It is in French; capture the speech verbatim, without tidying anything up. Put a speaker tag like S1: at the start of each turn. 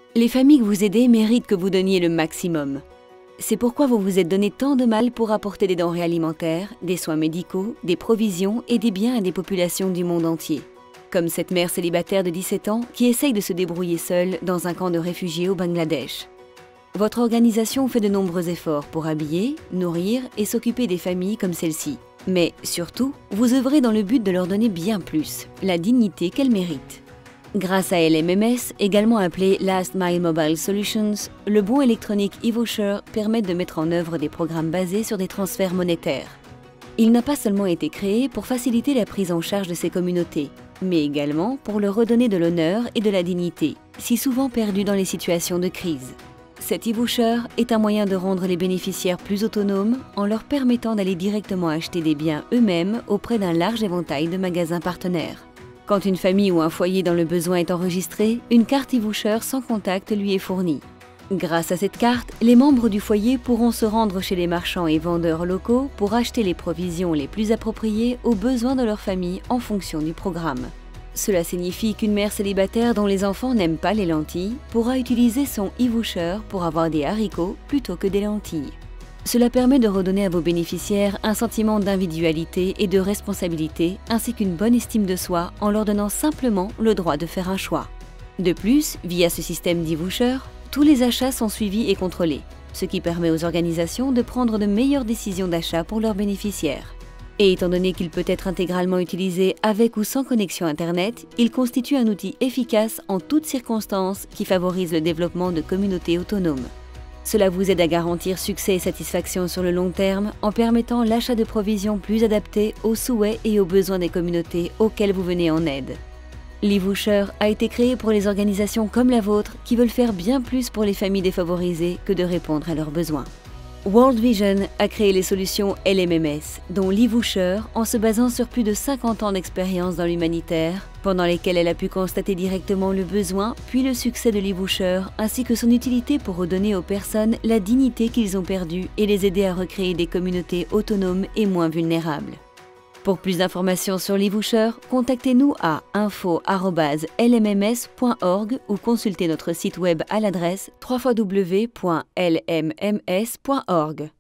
S1: Les familles que vous aidez méritent que vous donniez le maximum. C'est pourquoi vous vous êtes donné tant de mal pour apporter des denrées alimentaires, des soins médicaux, des provisions et des biens à des populations du monde entier. Comme cette mère célibataire de dix-sept ans qui essaye de se débrouiller seule dans un camp de réfugiés au Bangladesh. Votre organisation fait de nombreux efforts pour habiller, nourrir et s'occuper des familles comme celle-ci. Mais surtout, vous œuvrez dans le but de leur donner bien plus, la dignité qu'elles méritent. Grâce à L M M S, également appelé Last Mile Mobile Solutions, le bon électronique eVoucher permet de mettre en œuvre des programmes basés sur des transferts monétaires. Il n'a pas seulement été créé pour faciliter la prise en charge de ces communautés, mais également pour leur redonner de l'honneur et de la dignité, si souvent perdus dans les situations de crise. Cet eVoucher est un moyen de rendre les bénéficiaires plus autonomes en leur permettant d'aller directement acheter des biens eux-mêmes auprès d'un large éventail de magasins partenaires. Quand une famille ou un foyer dans le besoin est enregistré, une carte eVoucher sans contact lui est fournie. Grâce à cette carte, les membres du foyer pourront se rendre chez les marchands et vendeurs locaux pour acheter les provisions les plus appropriées aux besoins de leur famille en fonction du programme. Cela signifie qu'une mère célibataire dont les enfants n'aiment pas les lentilles pourra utiliser son eVoucher pour avoir des haricots plutôt que des lentilles. Cela permet de redonner à vos bénéficiaires un sentiment d'individualité et de responsabilité ainsi qu'une bonne estime de soi en leur donnant simplement le droit de faire un choix. De plus, via ce système d'eVoucher, tous les achats sont suivis et contrôlés, ce qui permet aux organisations de prendre de meilleures décisions d'achat pour leurs bénéficiaires. Et étant donné qu'il peut être intégralement utilisé avec ou sans connexion Internet, il constitue un outil efficace en toutes circonstances qui favorise le développement de communautés autonomes. Cela vous aide à garantir succès et satisfaction sur le long terme en permettant l'achat de provisions plus adaptées aux souhaits et aux besoins des communautés auxquelles vous venez en aide. l'eVoucher a été créé pour les organisations comme la vôtre qui veulent faire bien plus pour les familles défavorisées que de répondre à leurs besoins. World Vision a créé les solutions L M M S, dont l'eVoucher, en se basant sur plus de cinquante ans d'expérience dans l'humanitaire, pendant lesquels elle a pu constater directement le besoin, puis le succès de l'eVoucher, ainsi que son utilité pour redonner aux personnes la dignité qu'ils ont perdue et les aider à recréer des communautés autonomes et moins vulnérables. Pour plus d'informations sur l'eVoucher, contactez-nous à info arobase l m m s point org ou consultez notre site web à l'adresse w w w point l m m s point org.